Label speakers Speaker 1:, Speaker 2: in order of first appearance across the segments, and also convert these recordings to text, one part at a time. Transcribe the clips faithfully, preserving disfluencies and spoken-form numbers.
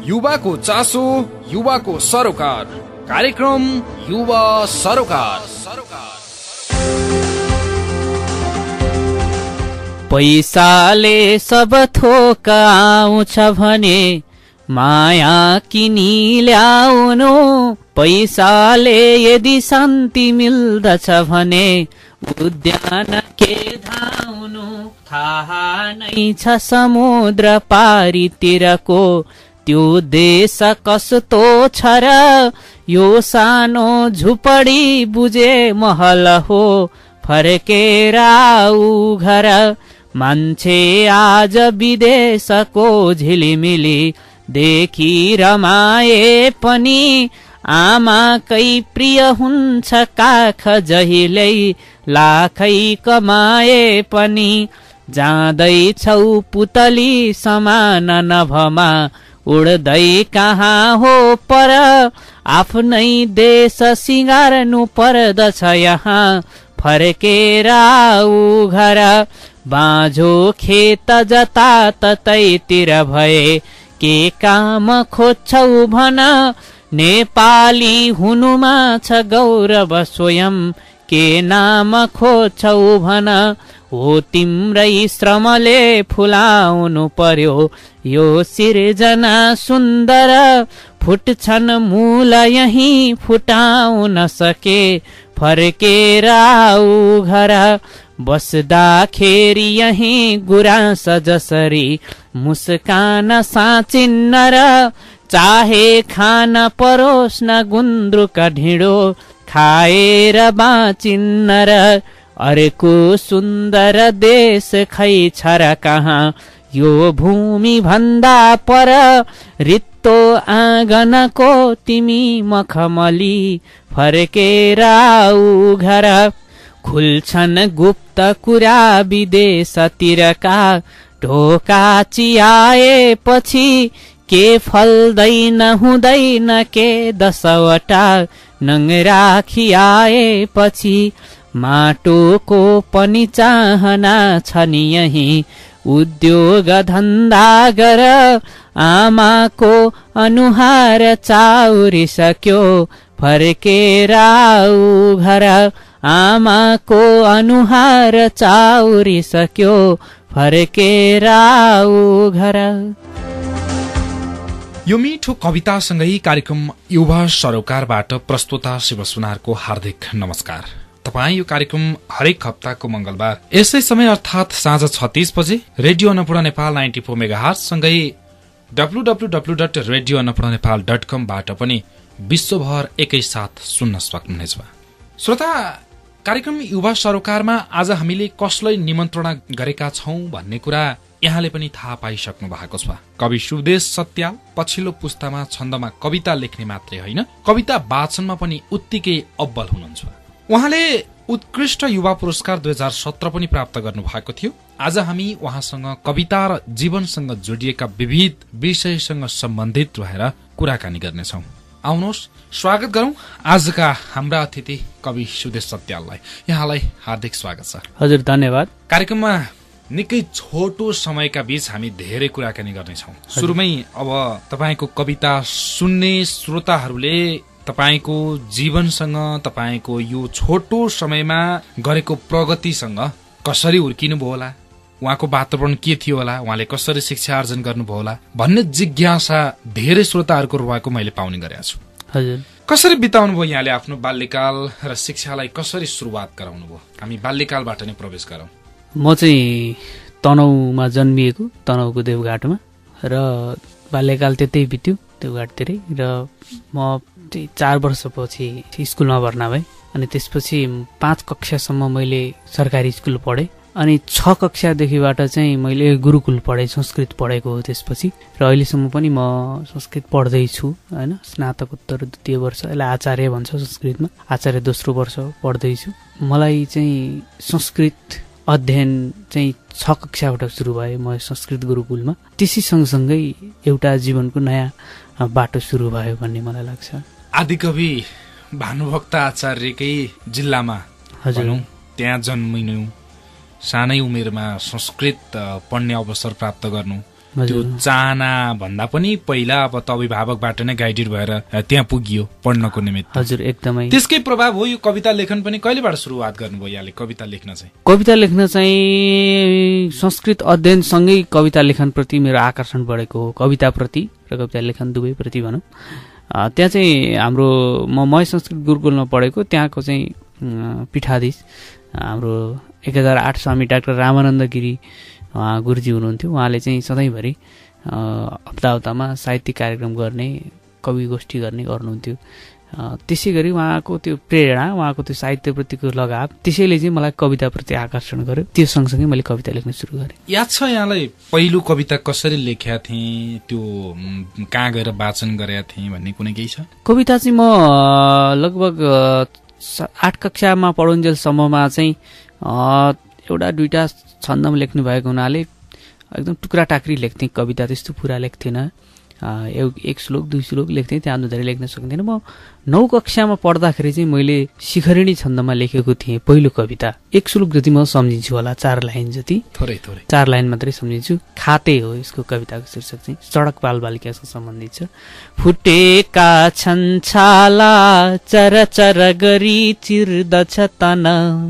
Speaker 1: युवाको चासो, युवाको सरोकार, कार्यक्रम युवा सरोकार।
Speaker 2: पैसाले सब थोक आउँछ भने माया किनी ल्याउनु, पैसाले यदि शान्ति मिल्दछ भने उद्यान के धाउनु। थाहा नै छ समुद्र पारीतिरको त्यो देश कस्तो छ र, यो सानो झुपडी बुझे महल हो फर्केर आऊ घर। मान्छे आज विदेशको झिलिमिली देखि रमाए पनि आमाकै प्रिय हुन्छ काख जहिल्यै लाखै कमाए पनि। जाँदैछौ पुतली समान नभमा उड्दै कहाँ हो पर, आफ्नै देश सिँगार्नु पर्दछ यहाँ फर्केर आऊ घर। बाँझो खेत जताततैतिर भए के काम खोज्छौ भन, नेपाली हुनुमा छ गौरव स्वयं के नाम खोज्छौ भन। हो तिम्रै श्रमले फुलाउनु पर्यो यो सिर्जना सुन्दर, फुट्छन् मूल यही फुटाउन सके फर्केर आऊ घर। बस्दाखेरि यही गुराँस जसरी मुस्कान साँचिन्न र, चाहे खान परोस् न गुन्द्रुक ढिँडो खाएर बाँचिन्न र। अर्को सुन्दर देश खै छ र कहाँ यो भूमि भन्दा पर, रित्तो आँगनको तिमी मखमली फर्केर आऊ घर। खुल्छन् गुप्त कुरा विदेशतिरका ढोका चियाएपछि, के फल्दैन हुँदैन के दसवटा नङ्ग्रा खियाएपछि। माटोको पनि चाहना छ नि यही उद्योग धन्दा गर, आमाको अनुहार चाउरिसक्यो फर्केर आऊ घर। आमाको अनुहार चाउरिसक्यो फर्केर आऊ घर।
Speaker 1: यो मिठो कवितासँगै कार्यक्रम युवा सरोकारबाट प्रस्तुता शिव सुनारको हार्दिक नमस्कार। तपाईँ यो कार्यक्रम हरेक हप्ताको मंगलबार यसै समय अर्थात साँझ छ तीस बजे radio Annapurna Nepal ninety four megahertz सँगै W W W dot radio Annapurna Nepal dot com बाट पनि विश्वभर एकैसाथ सुन्न सक्नुहुनेछ। श्रोता, कार्यक्रम युवा सरोकारमा आज हामीले कसलाई निमन्त्रणा गरेका छौं भन्ने कुरा यहाँले पनि थाहा पाइसक्नु भएको छ। कवि सुदेश सत्याल पछिल्लो पुस्तामा छन्दमा कविता लेख्ने मात्रै होइन, कविता वाचनमा पनि उत्तिकै अब्बल हुनुहुन्छ। उहाँले उत्कृष्ट युवा पुरस्कार दुई हजार सत्र पनि प्राप्त गर्नु भएको थियो। आज हामी उहाँसँग कविता र जीवनसँग जोडिएका विविध विषयसँग सम्बन्धित रहेर कुराकानी गर्नेछौँ। आउनुहोस् स्वागत गरौं आजका हाम्रा अतिथि कवि सुदेश सत्याललाई। यहाँलाई हार्दिक स्वागत छ।
Speaker 2: हजुर, धन्यवाद।
Speaker 1: कार्यक्रममा निकै छोटो समयका बीच हामी धेरै कुराकानी गर्नेछौँ। सुरुमै अब तपाईको कविता सुन्ने श्रोताहरूले तपाईको जीवनसँग, तपाईको यो छोटो समयमा गरेको प्रगतिसँग कसरी हुर्किनुभयो होला, उहाँको वातावरण के थियो होला, उहाँले कसरी शिक्षा आर्जन गर्नुभयो होला भन्ने जिज्ञासा धेरै श्रोताहरूको रुवाएको मैले पाउने गरेको छु।
Speaker 2: हजुर,
Speaker 1: कसरी बिताउनु भयो यहाँले आफ्नो बाल्यकाल र शिक्षालाई कसरी सुरुवात गराउनु भयो? हामी बाल्यकालबाट नै प्रवेश गरौँ।
Speaker 2: म चाहिँ तनहुँमा जन्मिएको, तनहुँको देवघाटमा, र बाल्यकाल त्यतै बित्यो देवघाटतिरै। र म चाहिँ चार वर्षपछि स्कुलमा भर्ना भएँ। अनि त्यसपछि पाँच कक्षासम्म मैले सरकारी स्कुल पढेँ। अनि छ कक्षादेखिबाट चाहिँ मैले गुरुकुल पढेँ, संस्कृत पढेको हो त्यसपछि। र अहिलेसम्म पनि म संस्कृत पढ्दैछु होइन। स्नातकोत्तर द्वितीय वर्ष, यसलाई आचार्य भन्छ संस्कृतमा, आचार्य दोस्रो वर्ष पढ्दैछु। मलाई चाहिँ संस्कृत अध्ययन चाहिँ छ कक्षाबाट सुरु भयो म संस्कृत गुरुकुलमा। त्यसै सँगसँगै एउटा जीवनको नयाँ बाटो सुरु भयो भन्ने मलाई लाग्छ।
Speaker 1: आदिकवि भानुभक्त आचार्यकै जिल्लामा भनौँ त्यहाँ जन्मिनु, सानै उमेरमा संस्कृत पढ्ने अवसर प्राप्त गर्नु, त्यो चाहना भन्दा पनि पहिला अब त अभिभावकबाट नै गाइडेड भएर त्यहाँ पुगियो पढ्नको निमित्त।
Speaker 2: हजुर एकदमै
Speaker 1: त्यसकै प्रभाव हो यो कविता लेखन पनि। कहिलेबाट सुरुवात गर्नुभयो यहाँले कविता लेख्न चाहिँ?
Speaker 2: कविता लेख्न चाहिँ संस्कृत अध्ययनसँगै कविता लेखनप्रति मेरो आकर्षण बढेको हो। कविताप्रति र कविता लेखन दुवैप्रति भनौँ। त्यहाँ चाहिँ हाम्रो म मय संस्कृत गुरुकुलमा पढेको, त्यहाँको चाहिँ पीठाधीश हाम्रो एक हजार आठ स्वामी डाक्टर रामानन्द गिरी गुरुजी हुनुहुन्थ्यो। उहाँले चाहिँ सधैँभरि हप्ता हप्तामा साहित्यिक कार्यक्रम गर्ने, कवि गोष्ठी गर्ने गर्नुहुन्थ्यो। त्यसै गरी उहाँको त्यो प्रेरणा, उहाँको त्यो साहित्यप्रतिको लगाव, त्यसैले चाहिँ मलाई कविताप्रति आकर्षण गर्यो। त्यो सँगसँगै मैले कविता लेख्न सुरु गरेँ।
Speaker 1: याद छ यहाँलाई पहिलो कविता कसरी लेखेका थिएँ, त्यो कहाँ गएर वाचन गरेका थिएँ भन्ने कुनै केही छ?
Speaker 2: कविता चाहिँ म लगभग आठ कक्षामा पढुन्जेलसम्ममा चाहिँ एउटा दुईटा छन्दमा लेख्नु भएको हुनाले एकदम टुक्रा टाक्री लेख्थेँ कविता, त्यस्तो पुरा लेख्थेन। एक श्लोक दुई श्लोक लेख्थेँ, त्यहाँ धेरै लेख्न सक्दिनँ। म नौ कक्षामा पढ्दाखेरि चाहिँ मैले शिखरिणी छन्दमा लेखेको थिएँ पहिलो कविता। एक श्लोक जति म सम्झिन्छु होला, चार लाइन जति,
Speaker 1: थोरै थोरै
Speaker 2: चार लाइन मात्रै सम्झिन्छु। खाते हो यसको कविताको शीर्षक चाहिँ, सडक बाल बालिकासँग सम्बन्धित छ। फुटेका छन् छाला चर चर गरी चिर्दछ तन,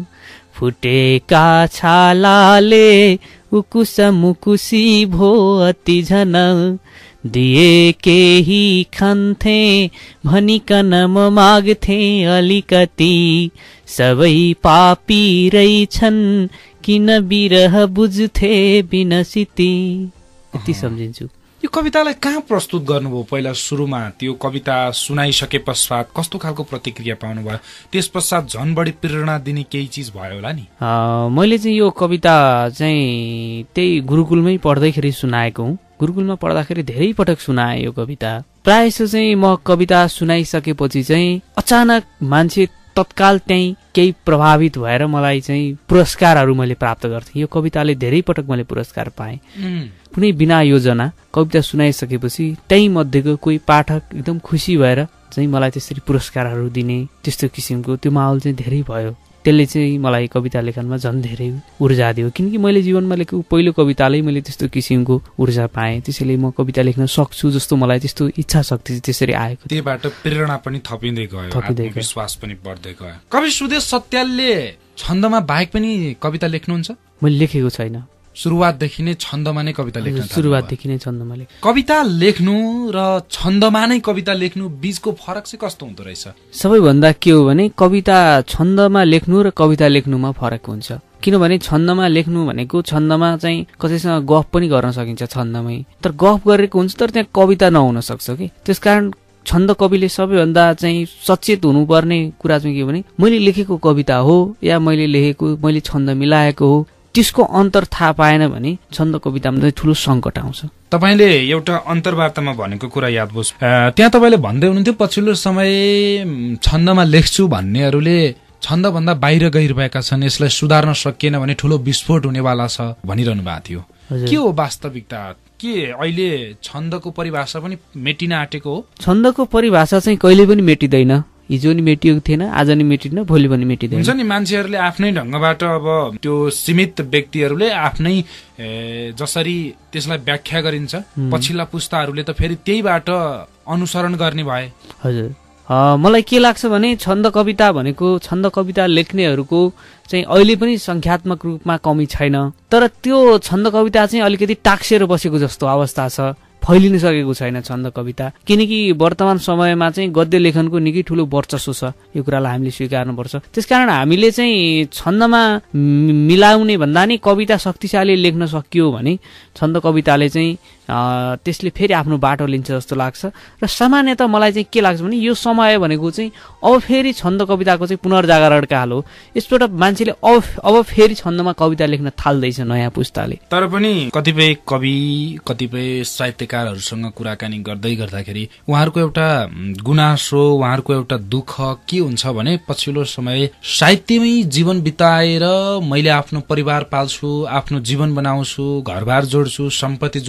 Speaker 2: फुटेका छालाले उकुस मुकुसी भो अति झन, दिए केही खान्थे भनिकन म माग्थे अलिकति, सबै पापी रहेछन् किन बिरह बुझ्थे बिनसिती। यति सम्झिन्छु।
Speaker 1: यो कवितालाई कहाँ प्रस्तुत गर्नुभयो? पहिला सुरुमा त्यो कविता सुनाइसके पश्चात कस्तो खालको प्रतिक्रिया पाउनुभयो? त्यस पश्चात झन् बढी प्रेरणा दिने केही चिज भयो होला नि?
Speaker 2: मैले चाहिँ यो कविता चाहिँ त्यही गुरुकुलमै पढ्दैखेरि सुनाएको हुँ। गुरुकुलमा पढ्दाखेरि धेरै पटक सुनाएँ यो कविता। प्रायः जसो चाहिँ म कविता सुनाइसकेपछि चाहिँ अचानक मान्छे तत्काल त्यही केही प्रभावित भएर मलाई चाहिँ पुरस्कारहरू मैले प्राप्त गर्थेँ। यो कविताले धेरै पटक मैले पुरस्कार पाएँ, कुनै बिना योजना। कविता सुनाइसकेपछि त्यही मध्येको कोही पाठक एकदम खुसी भएर चाहिँ मलाई त्यसरी पुरस्कारहरू दिने, त्यस्तो किसिमको त्यो माहौल चाहिँ धेरै भयो। त्यसले चाहिँ मलाई कविता लेखनमा झन् धेरै ऊर्जा दियो, किनकि मैले जीवनमा लेखेको पहिलो कविताले मैले त्यस्तो किसिमको ऊर्जा पाएँ। त्यसैले म कविता लेख्न सक्छु जस्तो मलाई त्यस्तो इच्छा शक्ति त्यसरी आएको।
Speaker 1: त्यहीबाट प्रेरणा पनि थपिँदै गयो, आत्मविश्वास पनि बढ्दै गयो। कवि सुदेश सत्यालले छन्दमा बाहेक पनि कविता लेख्नुहुन्छ?
Speaker 2: मैले लेखेको छैन।
Speaker 1: सुरुवातदेखि नै छन्दमा नै कविता लेख्न?
Speaker 2: सुरुवातदेखि नै छन्दमा लेख्नु।
Speaker 1: कविता लेख्नु र छन्दमा नै कविता लेख्नु बीचको फरक चाहिँ कस्तो हुँदो रहेछ?
Speaker 2: सबैभन्दा के हो भने कविता छन्दमा लेख्नु र कविता लेख्नुमा फरक हुन्छ। किनभने छन्दमा लेख्नु भनेको छन्दमा चाहिँ कसैसँग गफ पनि गर्न सकिन्छ छन्दमै, तर गफ गरेको हुन्छ तर त्यहाँ कविता नहुन सक्छ कि। त्यसकारण छन्द कविले सबैभन्दा चाहिँ सचेत हुनुपर्ने कुरा चाहिँ के भने मैले लेखेको कविता हो या मैले लेखेको मैले छन्द मिलाएको हो, त्यसको अन्तर थाहा पाएन भने छन्द कवितामा चाहिँ ठुलो सङ्कट आउँछ।
Speaker 1: तपाईँले एउटा अन्तर्वार्तामा भनेको कुरा याद भयो, त्यहाँ तपाईँले भन्दै हुनुहुन्थ्यो पछिल्लो समय छन्दमा लेख्छु भन्नेहरूले छन्दभन्दा बाहिर गइरहेका छन्, यसलाई सुधार्न सकिएन भने ठुलो विस्फोट हुनेवाला छ भनिरहनु भएको थियो। के हो वास्तविकता? के अहिले छन्दको परिभाषा पनि मेटिन आँटेको हो?
Speaker 2: छन्दको परिभाषा चाहिँ कहिले पनि मेटिँदैन। हिजो नि मेटिएको थिएन, आज नि मेटिन्न, भोलि पनि मेटिँदैन।
Speaker 1: हुन्छ नि, मान्छेहरूले आफ्नै ढङ्गबाट अब त्यो सीमित व्यक्तिहरूले आफ्नै जसरी त्यसलाई व्याख्या गरिन्छ, पछिल्ला पुस्ताहरूले त फेरि त्यहीबाट अनुसरण गर्ने भए।
Speaker 2: हजुर, मलाई के लाग्छ भने छन्द कविता भनेको छन्द कविता लेख्नेहरूको चाहिँ अहिले पनि संख्यात्मक रूपमा कमी छैन, तर त्यो छन्द कविता चाहिँ अलिकति टाक्सेर बसेको जस्तो अवस्था छ, फैलिन सकेको छैन छन्द कविता। किनकि वर्तमान समयमा चाहिँ गद्य लेखनको निकै ठुलो वर्चस्व छ, यो कुरालाई हामीले स्वीकार्नुपर्छ। त्यसकारण हामीले चाहिँ छन्दमा मिलाउने भन्दा नि कविता शक्तिशाली लेख्न सकियो भने छन्द कविताले चाहिँ त्यसले फेरि आफ्नो बाटो लिन्छ जस्तो लाग्छ। र सामान्यतः मलाई चाहिँ के लाग्छ भने यो समय भनेको चाहिँ अब फेरि छन्द कविताको चाहिँ पुनर्जागरण काल हो। यसबाट मान्छेले अब अब फेरि छन्दमा कविता लेख्न थाल्दैछ नयाँ पुस्ताले।
Speaker 1: तर पनि कतिपय कवि कतिपय साहित्यकारहरूसँग कुराकानी गर्दै गर्दाखेरि उहाँहरूको एउटा गुनासो, उहाँहरूको एउटा दुःख के हुन्छ भने पछिल्लो समय साहित्यमै जीवन बिताएर मैले आफ्नो परिवार पाल्छु, आफ्नो जीवन बनाउँछु, घरबार जोड्छु, सम्पत्ति जोड्छु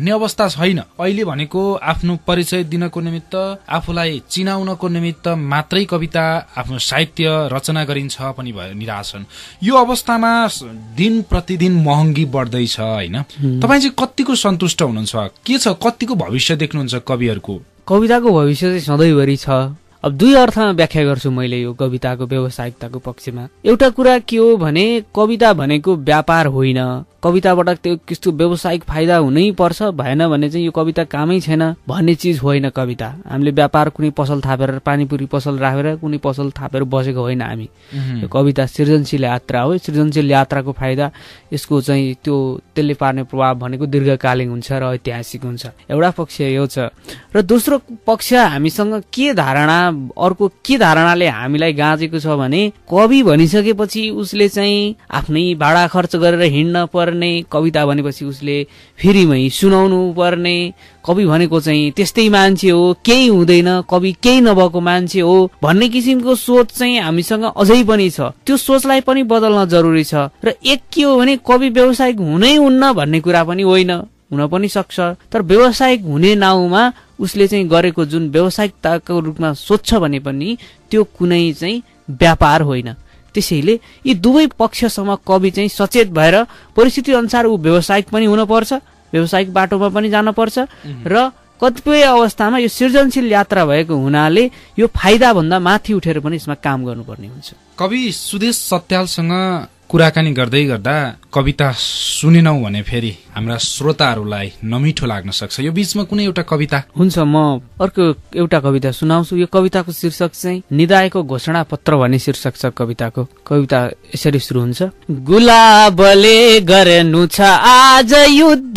Speaker 1: भन्ने अवस्था छैन। अहिले भनेको आफ्नो परिचय दिनको निमित्त, आफूलाई चिनाउनको निमित्त मात्रै कविता, आफ्नो साहित्य रचना गरिन्छ पनि भनिरहेछन्। यो अवस्थामा दिन प्रतिदिन महँगी बढ्दैछ होइन? तपाईँ चाहिँ कतिको सन्तुष्ट हुनुहुन्छ? के छ, कतिको भविष्य देख्नुहुन्छ कविहरूको?
Speaker 2: कविताको भविष्य चाहिँ सधैँभरि छ। अब दुई अर्थमा व्याख्या गर्छु मैले यो कविताको व्यावसायिकताको पक्षमा। एउटा कुरा के हो भने कविता भनेको व्यापार होइन। कविताबाट त्यो त्यस्तो व्यावसायिक फाइदा हुनै पर्छ, भएन भने चाहिँ यो कविता कामै छैन भन्ने चिज होइन कविता। हामीले व्यापार कुनै पसल थापेर, पानीपुरी पसल राखेर कुनै पसल थापेर बसेको होइन हामी। यो कविता सृजनशील यात्रा हो। सृजनशील यात्राको फाइदा, यसको चाहिँ त्यो त्यसले पार्ने प्रभाव भनेको दीर्घकालीन हुन्छ र ऐतिहासिक हुन्छ। एउटा पक्ष यो छ। र दोस्रो पक्ष हामीसँग के धारणा, अर्को के धारणाले हामीलाई गाँजेको छ भने कवि भनिसकेपछि उसले चाहिँ आफ्नै भाडा खर्च गरेर हिँड्न पर्ने, कविता भनेपछि उसले फ्रीमै सुनाउनु पर्ने, कवि भनेको चाहिँ त्यस्तै मान्छे हो, केही हुँदैन, कवि केही नभएको मान्छे हो भन्ने किसिमको सोच चाहिँ हामीसँग अझै पनि छ। त्यो सोचलाई पनि बदल्न जरुरी छ। र एक के हो भने कवि व्यावसायिक हुनै हुन्न भन्ने कुरा पनि होइन, हुन पनि सक्छ। तर व्यावसायिक हुने नाउँमा उसले चाहिँ गरेको जुन व्यावसायिकताको रूपमा सोच्छ भने पनि त्यो कुनै चाहिँ व्यापार होइन। त्यसैले यी दुवै पक्षसम्म कवि चाहिँ सचेत भएर परिस्थिति अनुसार ऊ व्यावसायिक पनि हुनुपर्छ, व्यावसायिक बाटोमा पनि जानुपर्छ। र कतिपय अवस्थामा यो सृजनशील यात्रा भएको हुनाले यो फाइदा भन्दा माथि उठेर पनि यसमा काम गर्नुपर्ने हुन्छ।
Speaker 1: कवि सुदेश सत्यालसँग कुराकानी गर्दै गर्दा कविता सुनेनौ भने फेरि हाम्रा श्रोताहरूलाई नमिठो लाग्न सक्छ। यो बीचमा कुनै एउटा कविता
Speaker 2: हुन्छ, म अर्को एउटा कविता सुनाउँछु। यो कविताको शीर्षक चाहिँ निदायको घोषणा पत्र भन्ने शीर्षक छ कविताको। कविता यसरी सुरु हुन्छ। गुलाबले गर्नु छ आज युद्ध,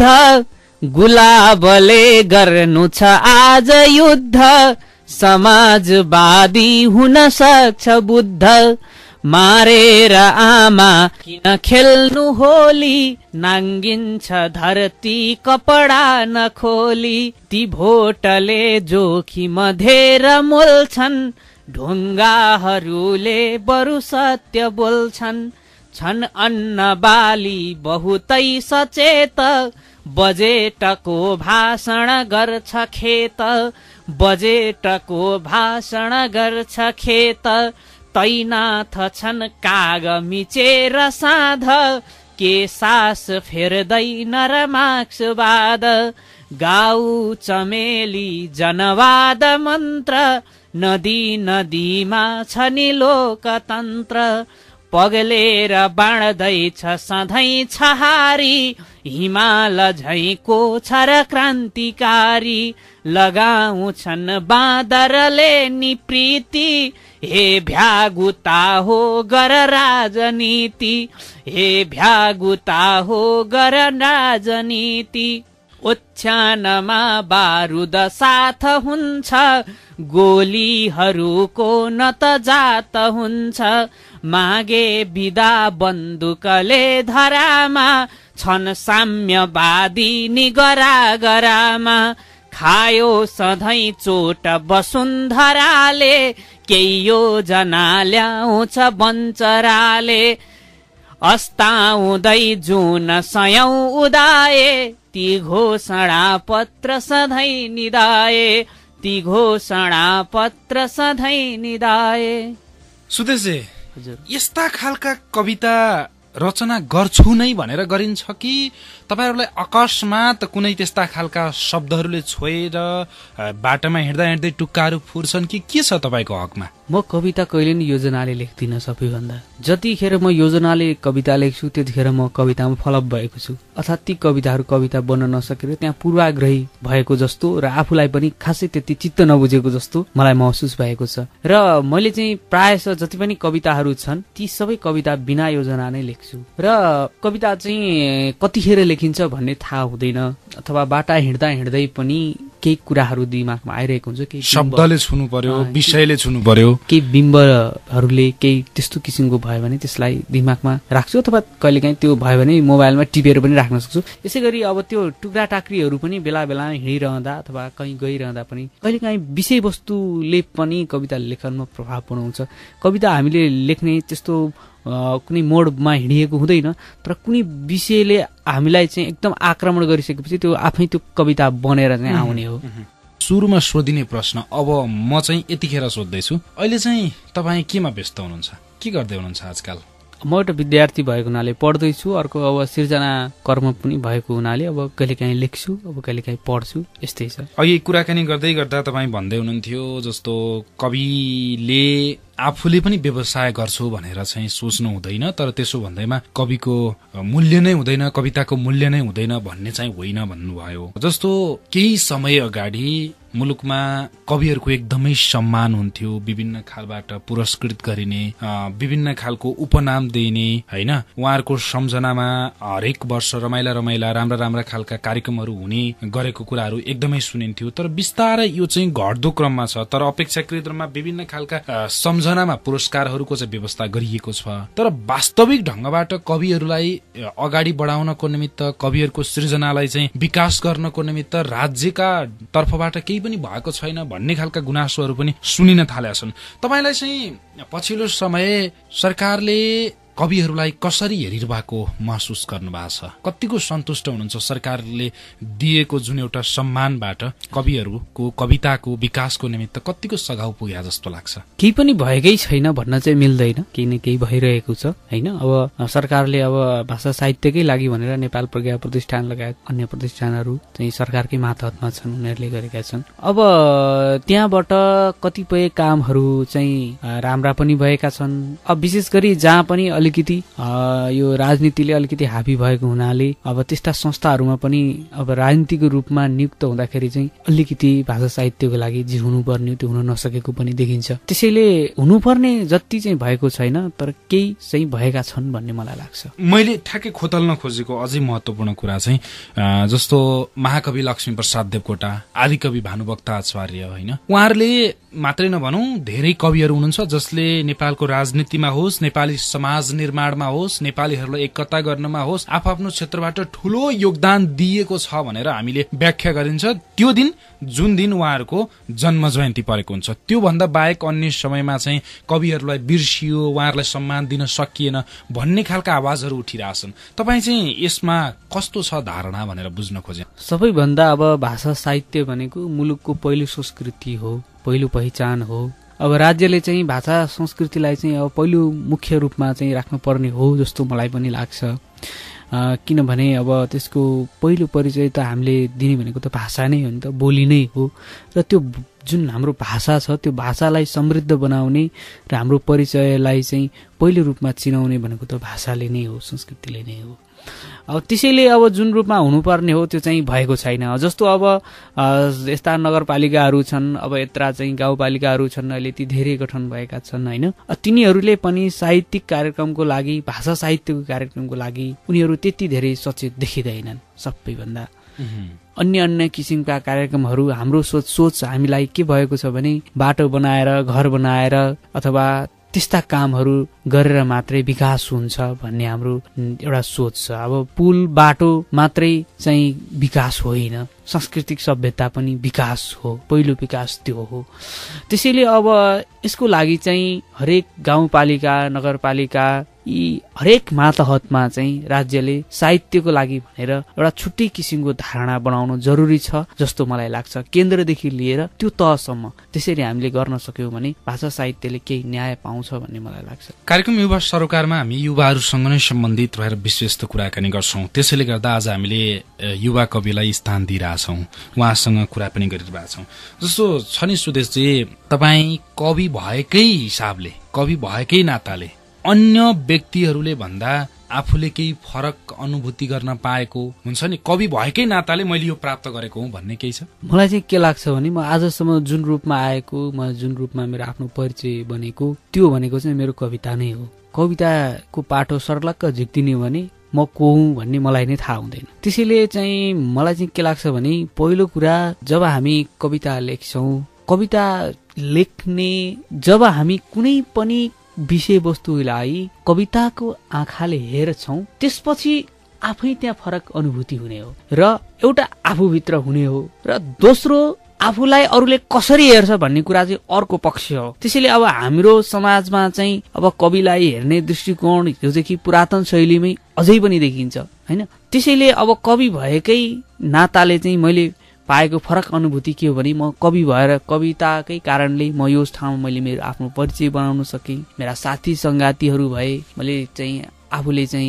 Speaker 2: गुलाबले गर्नु छ आज युद्ध, समाजवादी हुन सक्छ बुद्ध, मारेर आमा किन खेल्नु होली, नाङ्गिन्छ धरती कपडा नखोली, ती भोटले जोखिम धेर मोल्छन्, ढुङ्गाहरूले बरु सत्य बोल्छन्, छन् अन्न बाली बहुतै सचेत, बजेटको भाषण गर्छ खेत, बजेटको भाषण गर्छ खेत, तैनाथ छन् काग मिचेर साध, के सास फेर्दैन र मार्क्सवाद, गाउँ चमेली जनवाद मन्त्र, नदी नदीमा छ नि लोकतन्त्र, पगलेर बाँड्दैछ सधैँ छहारी, हिमाल झैको छ र क्रान्तिकारी, लगाउँछन् बाँदरले नि प्रीति, हे भ्यागुता हो गर राजनीति, हे भ्यागुता हो गर राजनीति, ओछ्यानमा बारुद साथ हुन्छ, गोलीहरूको न त जात हुन्छ, मागे बिदा बन्दुकले धरामा, छन् साम्यवादी निगरा गरामा, खायो सधैँ चोट वसुन्धराले, केही योजना ल्याउँछ बञ्चराले, अस्ताउँदै जुन सयौं उदाए, ती घोषणा पत्र सधैँ निदाए, ती घोषणा पत्र सधैँ निदाए।
Speaker 1: सुदेशजी, यस्ता खालका कविता रचना गर्छु नै भनेर गरिन्छ कि तपाईहरुलाई अकस्मात कुनै त्यस्ता खालका शब्दहरूले छोएर बाटोमा हिँड्दा हिँड्दै टुक्काहरू फुर्छन् कि के छ तपाईको हकमा?
Speaker 2: म कविता कहिले नि योजनाले लेख्दिन। सबैभन्दा जतिखेर म योजनाले कविता लेख्छु त्यतिखेर म कवितामा फलप भएको छु, अर्थात् ती कविताहरू कविता बन्न नसकेर त्यहाँ पूर्वाग्रही भएको जस्तो र आफूलाई पनि खासै त्यति चित्त नबुझेको जस्तो मलाई महसुस भएको छ। र मैले चाहिँ प्रायः जति पनि कविताहरू छन् ती सबै कविता बिना योजना नै लेख्छु र कविता चाहिँ कतिखेर लेखिन्छ भन्ने थाहा हुँदैन, अथवा बाटा हिँड्दा हिँड्दै पनि केही कुराहरू दिमागमा आइरहेको हुन्छ, केही
Speaker 1: शब्दले छुनु पर्यो, विषयले छुनु पर्यो,
Speaker 2: केही बिम्बहरूले केही त्यस्तो किसिमको भयो भने त्यसलाई दिमागमा राख्छु, अथवा कहिलेकाहीँ त्यो भयो भने मोबाइलमा टिपेर पनि राख्न सक्छु। यसै गरी अब त्यो टुक्रा टाक्रीहरू पनि बेला बेला हिँडिरहँदा अथवा कहीँ गइरहँदा पनि कहिलेकाहीँ विषयवस्तुले पनि कविता लेखनमा प्रभाव बनाउँछ। कविता हामीले लेख्ने त्यस्तो कुनै मोडमा हिँडिएको हुँदैन, तर कुनै विषयले हामीलाई चाहिँ एकदम आक्रमण गरिसकेपछि त्यो आफै त्यो कविता बनेर चाहिँ आउने हो।
Speaker 1: सुरुमा सोधिने प्रश्न अब म चाहिँ यतिखेर सोध्दैछु, अहिले चाहिँ तपाईँ केमा व्यस्त हुनुहुन्छ, के गर्दै हुनुहुन्छ आजकल?
Speaker 2: म एउटा विद्यार्थी भएको हुनाले पढ्दैछु, अर्को अब सिर्जना कर्म पनि भएको हुनाले अब कहिलेकाहीँ लेख्छु, अब कहिलेकाहीँ पढ्छु, यस्तै छ।
Speaker 1: अघि कुराकानी गर्दै गर्दा तपाईँ भन्दै हुनुहुन्थ्यो जस्तो कविले आफूले पनि व्यवसाय गर्छु भनेर चाहिँ सोच्नु हुँदैन, तर त्यसो भन्दैमा कविको मूल्य नै हुँदैन, कविताको मूल्य नै हुँदैन भन्ने चाहिँ होइन भन्नुभयो। जस्तो केही समय अगाडि मुलुकमा कविहरूको एकदमै सम्मान हुन्थ्यो, विभिन्न खालबाट पुरस्कृत गरिने, विभिन्न खालको उपनाम दिइने होइन, उहाँहरूको सम्झनामा हरेक वर्ष रमाइला रमाइला राम्रा राम्रा खालका कार्यक्रमहरू हुने गरेको कुराहरू एकदमै सुनिन्थ्यो। तर बिस्तारै यो चाहिँ घट्दो क्रममा छ, तर अपेक्षाकृत रूपमा विभिन्न खालका सम्झनामा पुरस्कारहरूको चाहिँ व्यवस्था गरिएको छ। तर वास्तविक ढंगबाट कविहरूलाई अगाडि बढाउनको निमित्त, कविहरूको सृजनालाई चाहिँ विकास गर्नको निमित्त राज्यका तर्फबाट केही पनि भएको छैन भन्ने खालका गुनासोहरू पनि सुनिन थालेका छन्। तपाईलाई चाहिँ पछिल्लो समय सरकारले कविहरूलाई कसरी हेरिरहेको महसुस गर्नु भएको छ? कतिको सन्तुष्ट हुनुहुन्छ सरकारले दिएको जुन एउटा सम्मानबाट कविहरूको कविताको विकासको निमित्त कतिको सघाउ पुग्या जस्तो लाग्छ?
Speaker 2: केही पनि भएकै छैन भन्न चाहिँ मिल्दैन, केही न केही भइरहेको छ होइन। अब सरकारले अब भाषा साहित्यकै लागि भनेर नेपाल प्रज्ञा प्रतिष्ठान लगायत अन्य प्रतिष्ठानहरू चाहिँ सरकारकै मातहतमा छन्, उनीहरूले गरेका छन्। अब त्यहाँबाट कतिपय कामहरू चाहिँ राम्रा पनि भएका छन्। अब विशेष गरी जहाँ पनि अलिकति यो राजनीतिले अलिकति हाबी भएको हुनाले अब त्यस्ता संस्थाहरूमा पनि अब राजनीतिको रूपमा नियुक्त हुँदाखेरि चाहिँ अलिकति भाषा साहित्यको लागि जे हुनुपर्ने त्यो हुन नसकेको पनि देखिन्छ। त्यसैले हुनुपर्ने जति चाहिँ भएको छैन, तर केही चाहिँ भएका छन् भन्ने मलाई लाग्छ।
Speaker 1: मैले ठ्याक्कै खोतल्न खोजेको अझै महत्त्वपूर्ण कुरा चाहिँ जस्तो महाकवि लक्ष्मीप्रसाद देवकोटा, आदिकवि भानुभक्त आचार्य होइन, उहाँहरूले मात्रै नभनौं धेरै कविहरू हुनुहुन्छ जसले नेपालको राजनीतिमा होस्, नेपाली समाज निर्माणमा होस्, नेपालीहरूलाई एकता गर्नमा होस्, आफ्नो क्षेत्रबाट ठूलो योगदान दिएको छ भनेर हामीले व्याख्या गरिन्छ। त्यो दिन जुन दिन उहाँहरूको जन्म जयन्ती परेको हुन्छ, त्यो भन्दा बाहेक अन्य समयमा चाहिँ कविहरूलाई बिर्सियो, उहाँहरूलाई सम्मान दिन सकिएन भन्ने खालका आवाजहरू उठिरहेछन्। तपाईँ चाहिँ यसमा कस्तो छ धारणा भनेर बुझ्न खोजे?
Speaker 2: सबैभन्दा अब भाषा साहित्य भनेको मुलुकको पहिलो संस्कृति हो, पहिलो पहिचान हो। अब राज्यले चाहिँ भाषा संस्कृतिलाई चाहिँ अब पहिलो मुख्य रूपमा चाहिँ राख्नु पर्ने हो जस्तो मलाई पनि लाग्छ। किनभने अब त्यसको पहिलो परिचय त हामीले दिने भनेको त भाषा नै हो नि त, बोली नै हो। र त्यो जुन हाम्रो भाषा छ त्यो भाषालाई समृद्ध बनाउने र हाम्रो परिचयलाई चाहिँ पहिलो रूपमा चिनाउने भनेको त भाषाले नै हो, संस्कृतिले नै हो। अब त्यसैले अब जुन रूपमा हुनुपर्ने हो त्यो चाहिँ भएको छैन। जस्तो अब यस्ता नगरपालिकाहरू छन्, अब यत्रा चाहिँ गाउँपालिकाहरू छन्, अहिले ती धेरै गठन भएका छन् होइन। तिनीहरूले पनि साहित्यिक कार्यक्रमको लागि, भाषा साहित्यको कार्यक्रमको लागि उनीहरू त्यति धेरै सचेत देखिँदैनन्। सबैभन्दा अन्य अन्य किसिमका कार्यक्रमहरू, हाम्रो सोच सोच हामीलाई के भएको छ भने बाटो बनाएर, घर बनाएर अथवा त्यस्ता कामहरू गरेर मात्रै विकास हुन्छ भन्ने हाम्रो एउटा सोच छ। अब पुल बाटो मात्रै चाहिँ विकास होइन, सांस्कृतिक सभ्यता पनि विकास हो, पहिलो विकास त्यो हो। त्यसैले अब यसको लागि चाहिँ हरेक गाउँपालिका, नगरपालिका यी हरेक मातहतमा चाहिँ राज्यले साहित्यको लागि भनेर एउटा छुट्टै किसिमको धारणा बनाउनु जरुरी छ जस्तो मलाई लाग्छ, केन्द्रदेखि लिएर त्यो तहसम्म। त्यसरी हामीले गर्न सक्यौं भने भाषा साहित्यले केही न्याय पाउँछ भन्ने मलाई लाग्छ।
Speaker 1: कार्यक्रम युवा सरोकारमा हामी युवाहरूसँग नै सम्बन्धित भएर विशेष कुराकानी गर्छौं। त्यसैले गर्दा आज हामीले युवा कविलाई स्थान दिइरहेछौं, उहाँसँग कुरा पनि गरिरहेछौं। जस्तो छ नि सुदेशजी, तपाईँ कवि भएकै हिसाबले, कवि भएकै नाताले अन्य व्यक्तिहरूले भन्दा आफूले केही फरक अनुभूति गर्न पाएको हुन्छ नि, कवि भएकै नाताले मैले यो प्राप्त गरेको हुँ भन्ने केही छ? मलाई
Speaker 2: चाहिँ के लाग्छ भने म आजसम्म जुन रूपमा आएको, म जुन रूपमा मेरो आफ्नो परिचय बनेको, त्यो भनेको चाहिँ मेरो कविता नै हो। कविताको पाटो सर्लक्क झिक्दिने भने म को हुँ भन्ने मलाई नै थाहा हुँदैन। त्यसैले चाहिँ मलाई चाहिँ के लाग्छ भने पहिलो कुरा, जब हामी कविता लेख्छौं, कविता लेख्ने जब हामी कुनै पनि विषयवस्तुलाई कविताको आँखाले हेर्छौं, त्यसपछि आफै त्यहाँ फरक अनुभूति हुने हो र एउटा आफूभित्र हुने हो। र दोस्रो आफूलाई अरूले कसरी हेर्छ भन्ने कुरा चाहिँ अर्को पक्ष हो। त्यसैले अब हाम्रो समाजमा चाहिँ अब कविलाई हेर्ने दृष्टिकोण हिजोदेखि पुरातन शैलीमै अझै पनि देखिन्छ हैन। त्यसैले अब कवि भएकै नाताले चाहिँ मैले पाएको फरक अनुभूति के हो भने म कवि भएर कविताकै कारणले म यो ठाउँमा मैले मेरो आफ्नो परिचय बनाउन सकेँ। मेरा साथी संगातीहरू भए, मैले चाहिँ आफूले चाहिँ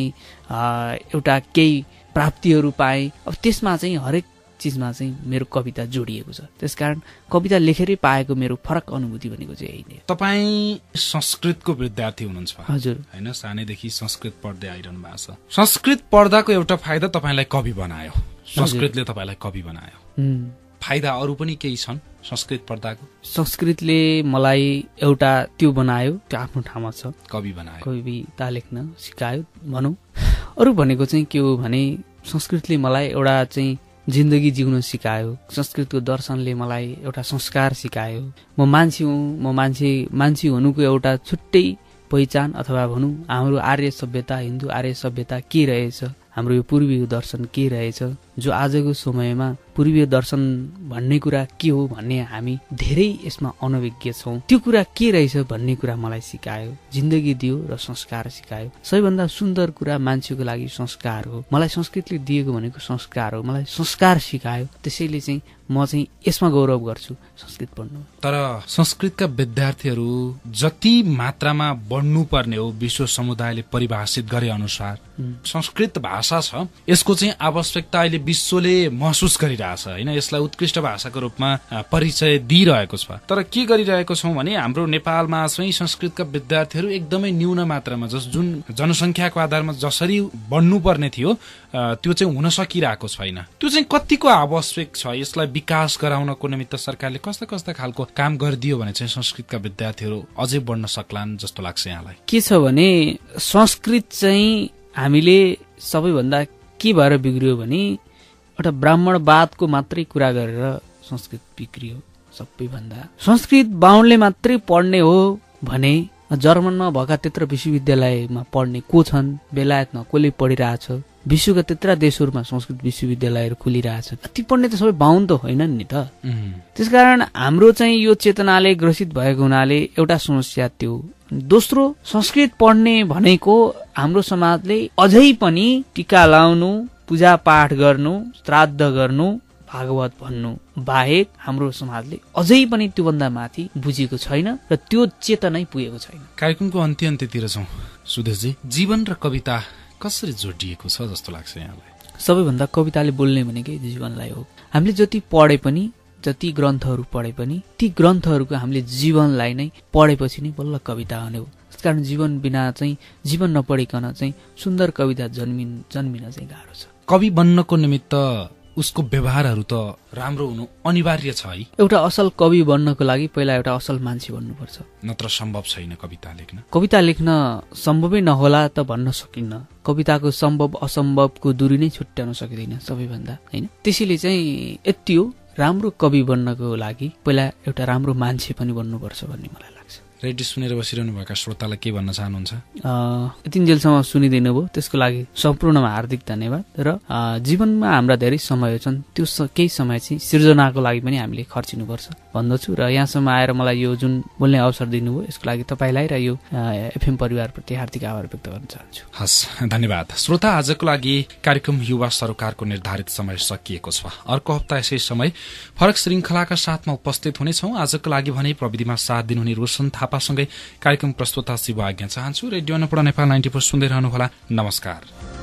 Speaker 2: एउटा केही प्राप्तिहरू पाएँ। अब त्यसमा चाहिँ हरेक चिजमा चाहिँ मेरो कविता जोडिएको छ। त्यसकारण कविता लेखेरै पाएको मेरो फरक अनुभूति भनेको चाहिँ यही नै।
Speaker 1: तपाईँ संस्कृतको विद्यार्थी हुनुहुन्छ
Speaker 2: हजुर
Speaker 1: हैन, सानैदेखि संस्कृत पढ्दै आइरहनु भएको छ। संस्कृत पढ्दाको एउटा फाइदा तपाईँलाई कवि बनायो, संस्कृतले तपाईँलाई कवि बनायो। फाइदा अरू पनि केही छन् संस्कृत पढ्दाको?
Speaker 2: संस्कृतले मलाई एउटा त्यो बनायो, त्यो आफ्नो ठाउँमा छ,
Speaker 1: कवि बनायो,
Speaker 2: कविता लेख्न सिकायो भनौँ। अरू भनेको चाहिँ के हो भने संस्कृतले मलाई एउटा चाहिँ जिन्दगी जिउन सिकायो। संस्कृतको दर्शनले मलाई एउटा संस्कार सिकायो। म मान्छे हुँ, म मान्छे मान्छे हुनुको एउटा छुट्टै पहिचान अथवा भनौँ हाम्रो आर्य सभ्यता, हिन्दू आर्य सभ्यता के रहेछ, हाम्रो यो पूर्वीय दर्शन के रहेछ, जो आजको समयमा पूर्वीय दर्शन भन्ने कुरा के हो भन्ने हामी धेरै यसमा अनभिज्ञ छौँ। त्यो कुरा के रहेछ भन्ने कुरा मलाई सिकायो, जिन्दगी दियो र संस्कार सिकायो। सबैभन्दा सुन्दर कुरा मान्छेको लागि संस्कार हो। मलाई संस्कृतले दिएको भनेको संस्कार हो, मलाई संस्कार सिकायो। त्यसैले चाहिँ म चाहिँ यसमा गौरव गर्छु संस्कृत पढ्नु।
Speaker 1: तर संस्कृतका विद्यार्थीहरू जति मात्रामा बढ्नु पर्ने हो विश्व समुदायले परिभाषित गरे अनुसार संस्कृत भाषा छ, यसको चाहिँ आवश्यकता अहिले विश्वले महसुस गरिरहेछ हैन। यसलाई उत्कृष्ट भाषाको रूपमा परिचय दिइरहेको छ। तर के गरिरहेको छौँ भने हाम्रो नेपालमा चाहिँ संस्कृतका विद्यार्थीहरू एकदमै न्यून मात्रामा, जस जुन जनसङ्ख्याको आधारमा जसरी बढ्नु पर्ने थियो त्यो चाहिँ हुन सकिरहेको छैन। त्यो चाहिँ कतिको आवश्यक छ? यसलाई विकास गराउनको निमित्त सरकारले कस्ता कस्ता खालको काम गरिदियो भने चाहिँ संस्कृतका विद्यार्थीहरू अझै बढ्न सक्लान् जस्तो लाग्छ यहाँलाई?
Speaker 2: के छ भने संस्कृत चाहिँ हामीले सबैभन्दा के भएर बिग्रियो भने एउटा ब्राह्मणवादको मात्रै कुरा गरेर संस्कृत बिग्रियो सबैभन्दा। संस्कृत बाहुनले मात्रै पढ्ने हो भने जर्मनमा भएका त्यत्र विश्वविद्यालयमा पढ्ने को छन्, बेलायतमा कसले पढिरहेछ, विश्वका त्यत्र देशहरूमा संस्कृत विश्वविद्यालयहरू खुलिरहेछ, ती पढ्ने त सबै बाहुन त होइनन् नि त। त्यसकारण हाम्रो चाहिँ यो चेतनाले ग्रसित भएको हुनाले एउटा समस्या त्यो। दोस्रो, संस्कृत पढ्ने भनेको हाम्रो समाजले अझै पनि टीका लाउनु, पूजा पाठ गर्नु, श्राद्ध गर्नु, भागवत भन्नु बाहेक हाम्रो समाजले अझै पनि त्योभन्दा माथि बुझेको छैन र त्यो चेतनै पुगेको छैन।
Speaker 1: कार्यक्रमको अन्त्य अन्त्यतिर छौँ सुदेशजी, जीवन र कविता कसरी जोडिएको छ जस्तो लाग्छ यहाँलाई?
Speaker 2: सबैभन्दा कविताले बोल्ने भनेकै जीवनलाई हो। हामीले जति पढे पनि, जति ग्रन्थहरू पढे पनि ती ग्रन्थहरूको हामीले जीवनलाई नै पढेपछि नै बल्ल कविता हुने हो। त्यसकारण जीवन बिना चाहिँ, जीवन नपढिकन चाहिँ सुन्दर कविता जन्मिन जन्मिन चाहिँ गाह्रो छ।
Speaker 1: कवि बन्नको निमित्त उसको व्यवहारहरू त राम्रो हुनु अनिवार्य छ है।
Speaker 2: एउटा असल कवि बन्नको लागि पहिला एउटा असल मान्छे बन्नुपर्छ,
Speaker 1: नत्र सम्भव छैन कविता लेख्न।
Speaker 2: कविता लेख्न सम्भवै नहोला त भन्न सकिन्न। कविताको सम्भव असम्भवको दूरी नै छुट्याउन सकिँदैन सबैभन्दा हैन। त्यसैले चाहिँ यति हो, राम्रो कवि बन्नको लागि पहिला एउटा राम्रो मान्छे पनि बन्नुपर्छ भन्ने मलाई लाग्छ।
Speaker 1: रेडियो सुनेर बसिरहनु भएका श्रोतालाई के भन्न चाहनुहुन्छ?
Speaker 2: यतिन्जेलसम्म सुनिदिनु भयो त्यसको लागि सम्पूर्णमा हार्दिक धन्यवाद। र जीवनमा हाम्रा धेरै समय छन्, त्यो केही समय चाहिँ सृजनाको लागि पनि हामीले खर्चिनुपर्छ भन्दछु। र यहाँसम्म आएर मलाई यो जुन बोल्ने अवसर दिनुभयो यसको लागि तपाईँलाई र यो एफएम परिवारप्रति हार्दिक आभार व्यक्त गर्न चाहन्छु।
Speaker 1: हस्, धन्यवाद। श्रोता, आजको लागि कार्यक्रम युवा सरोकारको निर्धारित समय सकिएको छ। अर्को हप्ता यसै समय फरक श्रृङ्खलाका साथमा उपस्थित हुनेछौँ। आजको लागि भने प्रविधिमा साथ दिनुहुने रोशन थापासँगै कार्यक्रम प्रस्तुता शिव आज्ञा चाहन्छु। Radio Annapurna Nepal ninety four सुन्दै रहनुहोला। नमस्कार।